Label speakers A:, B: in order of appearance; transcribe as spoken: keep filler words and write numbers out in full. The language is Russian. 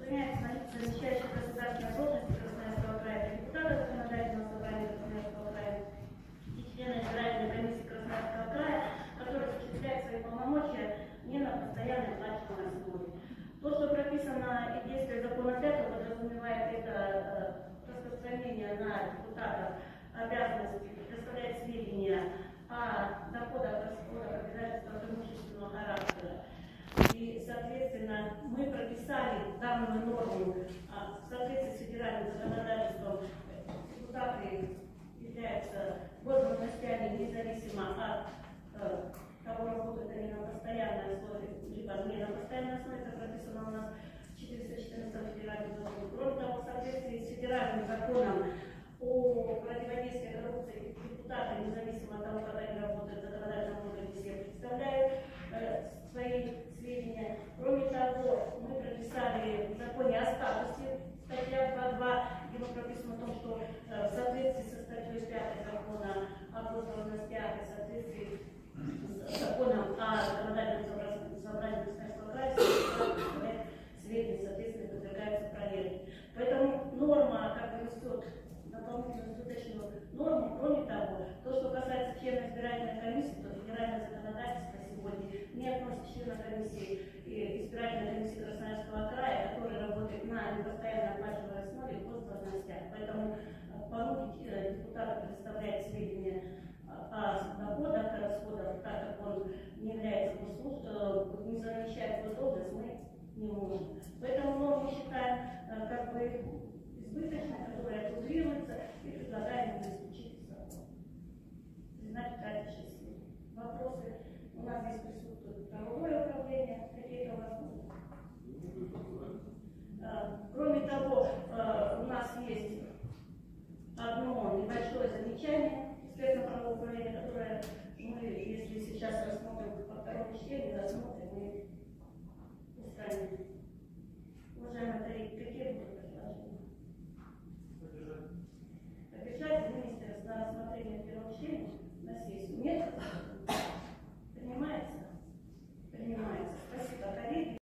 A: распространяется на лиц, замещающих государственные должности Красноярского края, депутата законодательного собрания Красноярского края и члена избирательной комиссии Красноярского края, которые осуществляют свои полномочия не на постоянной плачевной основе. То, что прописано и действие закона пятого, подразумевает это распространение на депутатов обязанности предоставлять сведения о доходах, расходах, обязательствах имущественного характера. И, соответственно, мы прописали данную норму в соответствии с федеральным законодательством. Депутаты являются должностями независимо от э, того, работают они на постоянной основе, либо не на постоянной основе, это прописано у нас в четыреста четырнадцатом федеральном законе. Кроме того, в соответствии с федеральным законом о противодействии коррупции, депутаты, независимо от того, когда они работают в законодательном органе, все представляют э, свои сведения. Кроме того, мы прописали в законе о статусе, статья два точка два, где прописано о том, что э, в соответствии со статьей пятой закона о госдолжностях и в соответствии с законом о законодательном собрании Красноярского края, сведения, соответственно, подвергаются проверке. Поэтому норма как бы несет дополнительную избыточную норму. Кроме того, то, что касается члена избирательной комиссии, то федеральное законодательство сегодня не относит члена комиссии избирательной комиссии Красноярского края, который работает на непостоянной оплачиваемой основе в госдолжностях. Поэтому поручить депутата предоставляет сведения о доходах, о расходах, так как он не является госслужащим, не замещает госдолжность, мы не можем. Поэтому норму считаем как бы избыточной, которая дублируется, и предлагаем ее исключить из закона. Признать качественными. Вопросы. У нас здесь присутствует правовое управление. Какие-то у вас будут? Кроме того, у нас есть одно небольшое замечание экспертно-правового управления, которое мы, если сейчас рассмотрим по второму чтению, рассмотрим и устраним. Уважаемые коллеги, какие будут предложения? Поддержать. Поддержать вынести на рассмотрение первого чтения на сессию. Нет